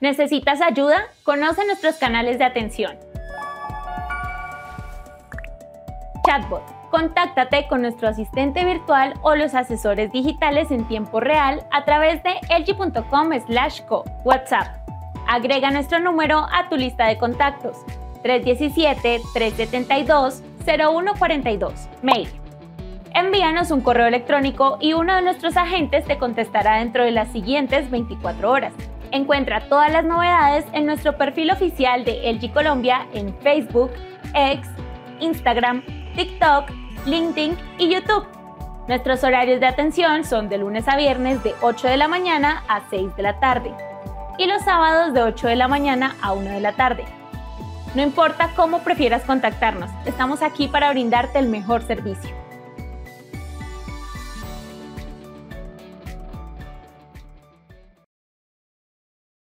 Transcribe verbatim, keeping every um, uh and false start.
¿Necesitas ayuda? Conoce nuestros canales de atención. Chatbot. Contáctate con nuestro asistente virtual o los asesores digitales en tiempo real a través de L G punto com slash co. WhatsApp. Agrega nuestro número a tu lista de contactos. tres uno siete, tres siete dos, cero uno cuatro dos. Mail. Envíanos un correo electrónico y uno de nuestros agentes te contestará dentro de las siguientes veinticuatro horas. Encuentra todas las novedades en nuestro perfil oficial de L G Colombia en Facebook, X, Instagram, TikTok, LinkedIn y YouTube. Nuestros horarios de atención son de lunes a viernes de ocho de la mañana a seis de la tarde y los sábados de ocho de la mañana a una de la tarde. No importa cómo prefieras contactarnos, estamos aquí para brindarte el mejor servicio.